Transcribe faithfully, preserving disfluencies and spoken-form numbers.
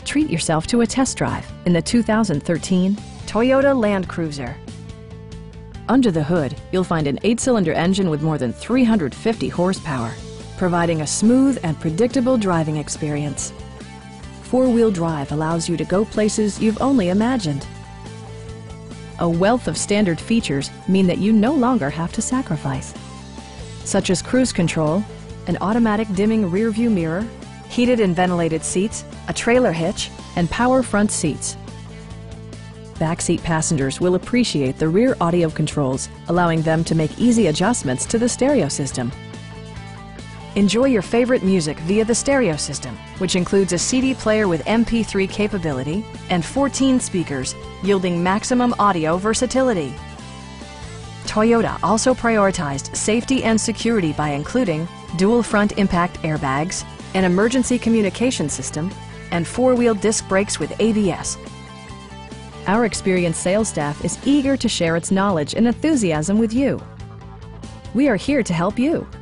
Treat yourself to a test drive in the two thousand thirteen Toyota Land Cruiser. Under the hood, you'll find an eight-cylinder engine with more than three hundred fifty horsepower, providing a smooth and predictable driving experience. Four-wheel drive allows you to go places you've only imagined. A wealth of standard features mean that you no longer have to sacrifice, such as cruise control, an automatic dimming rear-view mirror, heated and ventilated seats, a trailer hitch, and power front seats. Backseat passengers will appreciate the rear audio controls, allowing them to make easy adjustments to the stereo system. Enjoy your favorite music via the stereo system, which includes a C D player with M P three capability and fourteen speakers, yielding maximum audio versatility. Toyota also prioritized safety and security by including dual front impact airbags, an emergency communication system, and four-wheel disc brakes with A B S. Our experienced sales staff is eager to share its knowledge and enthusiasm with you. We are here to help you.